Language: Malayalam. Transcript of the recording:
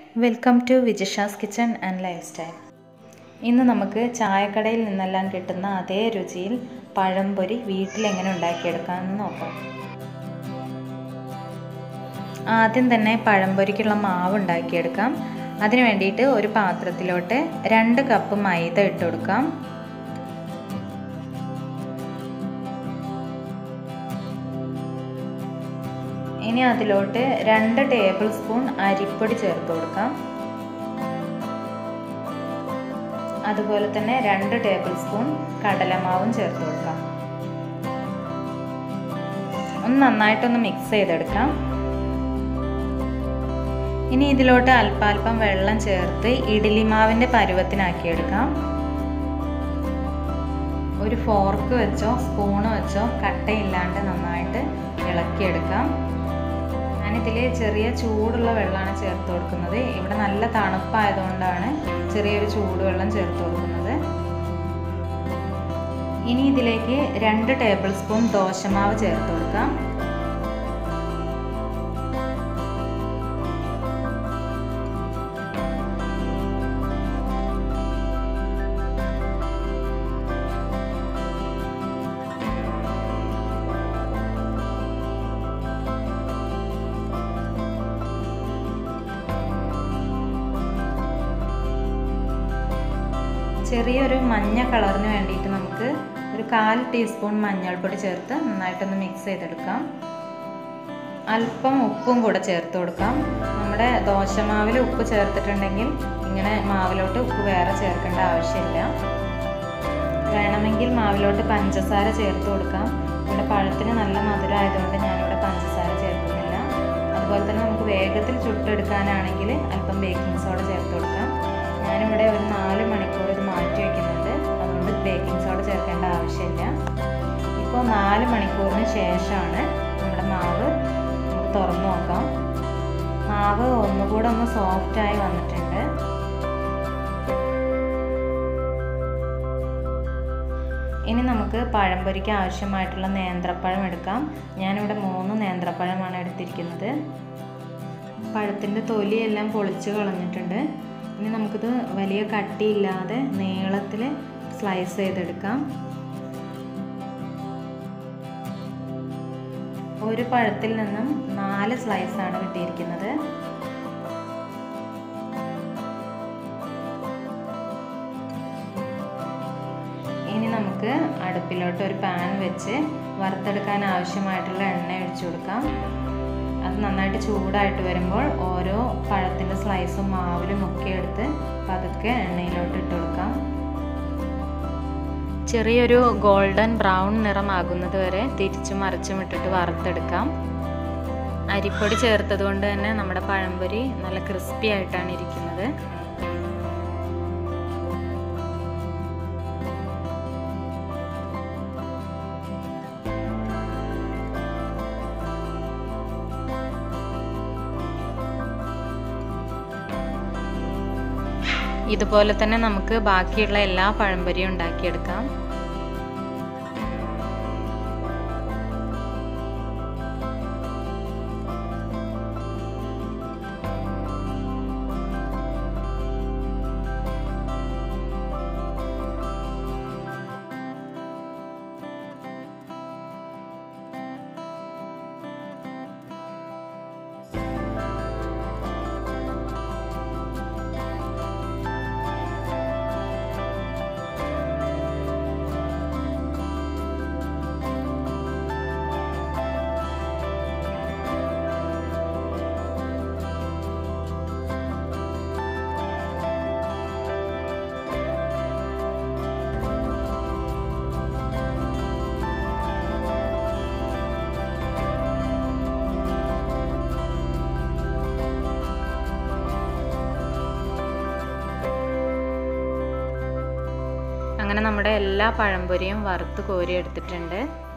Welcome to Vijisha's kitchen and lifestyle. ഇന്ന് നമുക്ക് ചായക്കടയിൽ നിന്നെല്ലാം കിട്ടുന്ന അതേ രുചിയിൽ പഴംപൊരി വീട്ടിലെങ്ങനെ ഉണ്ടാക്കിയെടുക്കാമെന്ന് നോക്കാം. ആദ്യം തന്നെ പഴംപൊരിക്കുള്ള മാവ് ഉണ്ടാക്കിയെടുക്കാം. അതിന് വേണ്ടിയിട്ട് ഒരു പാത്രത്തിലോട്ട് 2 കപ്പ് മൈദ ഇട്ട് കൊടുക്കാം. ഇനി അതിലോട്ട് 2 ടേബിൾ സ്പൂൺ അരിപ്പൊടി ചേർത്ത് കൊടുക്കാം. അതുപോലെ തന്നെ 2 ടേബിൾ സ്പൂൺ കടലമാവും ചേർത്ത് കൊടുക്കാം. ഒന്ന് നന്നായിട്ടൊന്ന് മിക്സ് ചെയ്തെടുക്കാം. ഇനി ഇതിലോട്ട് അല്പാൽപ്പം വെള്ളം ചേർത്ത് ഇഡ്ഡലി മാവിൻ്റെ പരുവത്തിനാക്കിയെടുക്കാം. ഒരു ഫോർക്ക് വെച്ചോ സ്പൂണ് വെച്ചോ കട്ടയില്ലാണ്ട് നന്നായിട്ട് ഇളക്കിയെടുക്കാം. ഞാനിതിൽ ചെറിയ ചൂടുള്ള വെള്ളമാണ് ചേർത്ത് കൊടുക്കുന്നത്. ഇവിടെ നല്ല തണുപ്പായതുകൊണ്ടാണ് ചെറിയൊരു ചൂടുവെള്ളം ചേർത്ത് കൊടുക്കുന്നത്. ഇനി ഇതിലേക്ക് 2 ടേബിൾ സ്പൂൺ ദോശമാവ് ചേർത്ത് കൊടുക്കാം. ചെറിയൊരു മഞ്ഞ കളറിന് വേണ്ടിയിട്ട് നമുക്ക് ഒരു 1/4 ടീസ്പൂൺ മഞ്ഞൾപ്പൊടി ചേർത്ത് നന്നായിട്ടൊന്ന് മിക്സ് ചെയ്തെടുക്കാം. അല്പം ഉപ്പും കൂടെ ചേർത്ത് കൊടുക്കാം. നമ്മുടെ ദോശമാവിൽ ഉപ്പ് ചേർത്തിട്ടുണ്ടെങ്കിൽ ഇങ്ങനെ മാവിലോട്ട് ഉപ്പ് വേറെ ചേർക്കേണ്ട ആവശ്യമില്ല. വേണമെങ്കിൽ മാവിലോട്ട് പഞ്ചസാര ചേർത്ത് കൊടുക്കാം. ഇവിടെ പഴത്തിന് നല്ല മധുരം ആയതുകൊണ്ട് ഞാനിവിടെ പഞ്ചസാര ചേർക്കുന്നില്ല. അതുപോലെ തന്നെ നമുക്ക് വേഗത്തിൽ ചുട്ടെടുക്കാനാണെങ്കിൽ അല്പം ബേക്കിംഗ് സോഡ ചേർത്ത് കൊടുക്കാം. ഞാനിവിടെ ഒരു 4 മണിക്കൂർ ഇത് മാറ്റി വയ്ക്കുന്നുണ്ട്. അതുകൊണ്ട് ബേക്കിംഗ് സോഡ ചേർക്കേണ്ട ആവശ്യമില്ല. ഇപ്പോൾ 4 മണിക്കൂറിന് ശേഷമാണ് നമ്മുടെ മാവ് നമുക്ക് തുറന്നു നോക്കാം. മാവ് ഒന്നുകൂടെ ഒന്ന് സോഫ്റ്റായി വന്നിട്ടുണ്ട്. ഇനി നമുക്ക് പഴംപൊരിക്ക് ആവശ്യമായിട്ടുള്ള നേന്ത്രപ്പഴം എടുക്കാം. ഞാനിവിടെ 3 നേന്ത്രപ്പഴമാണ് എടുത്തിരിക്കുന്നത്. പഴത്തിൻ്റെ തൊലിയെല്ലാം പൊളിച്ച് കളഞ്ഞിട്ടുണ്ട്. ഇനി നമുക്കിത് വലിയ കട്ടിയില്ലാതെ നീളത്തിൽ സ്ലൈസ് ചെയ്തെടുക്കാം. ഒരു പഴത്തിൽ നിന്നും 4 സ്ലൈസാണ് കിട്ടിയിരിക്കുന്നത്. ഇനി നമുക്ക് അടുപ്പിലോട്ട് ഒരു പാൻ വെച്ച് വറുത്തെടുക്കാൻ ആവശ്യമായിട്ടുള്ള എണ്ണ ഒഴിച്ചു കൊടുക്കാം. അത് നന്നായിട്ട് ചൂടായിട്ട് വരുമ്പോൾ ഓരോ പഴത്തിൻ്റെ സ്ലൈസും മാവിലും മുക്കിയെടുത്ത് പതുക്കെ എണ്ണയിലോട്ട് ഇട്ട് കൊടുക്കാം. ചെറിയൊരു ഗോൾഡൻ ബ്രൗൺ നിറമാകുന്നത് വരെ തിരിച്ചും മറിച്ചും ഇട്ടിട്ട് വറുത്തെടുക്കാം. അരിപ്പൊടി ചേർത്തത് കൊണ്ട് തന്നെ നമ്മുടെ പഴംപൊരി നല്ല ക്രിസ്പി ആയിട്ടാണ് ഇരിക്കുന്നത്. ഇതുപോലെ തന്നെ നമുക്ക് ബാക്കിയുള്ള എല്ലാ പഴംപൊരിയും ഉണ്ടാക്കിയെടുക്കാം. അങ്ങനെ നമ്മുടെ എല്ലാ പഴംപൊരിയും വറുത്ത് കോരി എടുത്തിട്ടുണ്ട്.